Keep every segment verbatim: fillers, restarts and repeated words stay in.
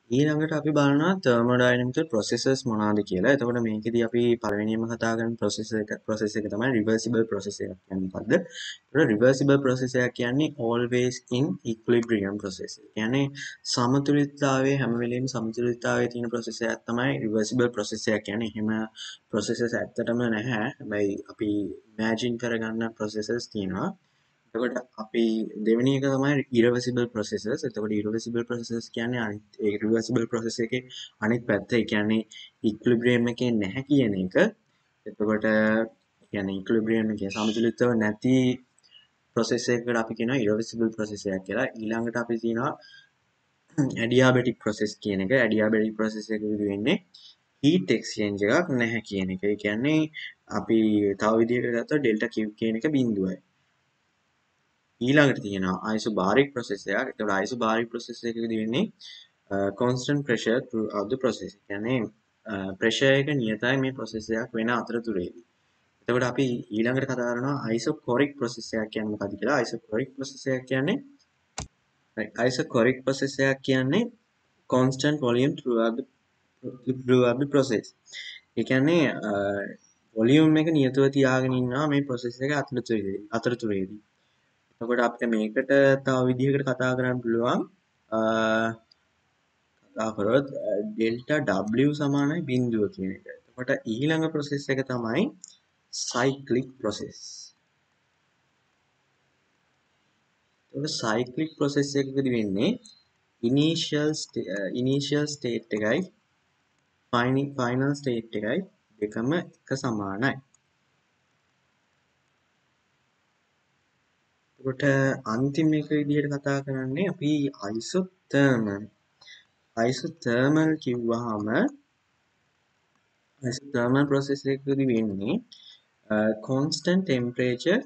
ඊළඟට අපි බලනවා thermodynamical processes මොනවාද කියලා. එතකොට මේකෙදී අපි පළවෙනියෙන්ම කතා කරන process එක process එක තමයි reversible process එකක් කියන්නේ මොකද්ද? ඒතකොට reversible process එකක් කියන්නේ always in equilibrium process. ඒ කියන්නේ සමතුලිතතාවයේ හැම වෙලෙම සමතුලිතතාවයේ තියෙන process එකක් තමයි reversible process එකක් කියන්නේ. එහෙම processes ඇත්තටම නැහැ. හැබැයි අපි imagine කරගන්න processes තියෙනවා. එතකොට අපි දෙවෙනි එක තමයි irreversible processes. එතකොට irreversible processes කියන්නේ අනිත් ඒ reversible process එකේ අනිත් පැත්ත. ඒ කියන්නේ equilibrium එකේ නැහැ කියන එක. එතකොට කියන්නේ equilibrium එකේ සමතුලිතව නැති process එකකට අපි කියනවා irreversible process එකක් කියලා. ඊළඟට අපි තියෙනවා adiabatic process කියන එක. adiabatic process එකකදී වෙන්නේ heat exchange එකක් නැහැ කියන එක. ඒ කියන්නේ අපි තව විදිහකට ගත්තොත් delta Q කියන එක බිඳුවයි. ඊළඟට තියෙනවා isobaric process එකක්. ඒතකොට isobaric process එකකදී වෙන්නේ constant pressure throughout the process. ඒ කියන්නේ pressure එක නියතයි මේ process එකක් වෙන අතරතුරේදී. එතකොට අපි ඊළඟට කතා කරනවා isochloric process එකක් කියන්නේ මොකක්ද කියලා. isochloric process එකක් කියන්නේ isochloric process එකක් කියන්නේ constant volume throughout the throughout the process. ඒ කියන්නේ volume එක නියතව තියාගෙන ඉන්නවා මේ process එක අතරතුරේදී අතරතුරේදී. එතකොට අපිට මේකට තව විදිහකට කතා කරන්න පුළුවන් කතා කරොත් ඩෙල්ටා W සමානයි බිඳුව කියන එක. එතකොට ඊළඟ process එක තමයි cyclic process. එතකොට cyclic process එකකදී වෙන්නේ initial initial state එකයි final state එකයි දෙකම එක සමානයි. එතකොට අන්තිම එක විදිහට කතා කරන්නේ අපි isothermal isothermal කිව්වහම isothermal process එකකදී වෙන්නේ uh, constant temperature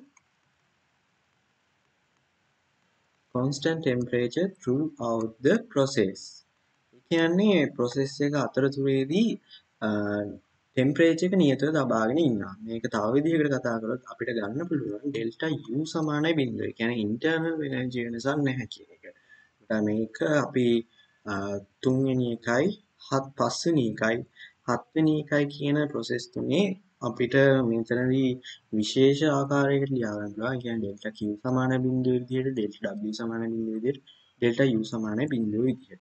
constant temperature throughout the process. ඒ කියන්නේ process එක අතරතුරේදී temperature එක නියතව තබාගෙන ඉන්නවා. මේක තව විදිහකට කතා කරොත් අපිට ගන්න පුළුවන් delta U සමානයි බිඳුව. ඒ කියන්නේ internal energy වෙනසක් නැහැ කියන එක. මේක අපි තුන්වෙනි එකයි හත් පස්වෙනි එකයි හත්වෙනි එකයි කියන process තුනේ අපිට මෙතනදී විශේෂ ආකාරයකට ලියා ගන්න පුළුවන්. ඒ කියන්නේ delta Q සමාන බිඳුව විදිහට delta W සමාන බිඳුව විදිහට delta U සමාන බිඳුව විදිහට.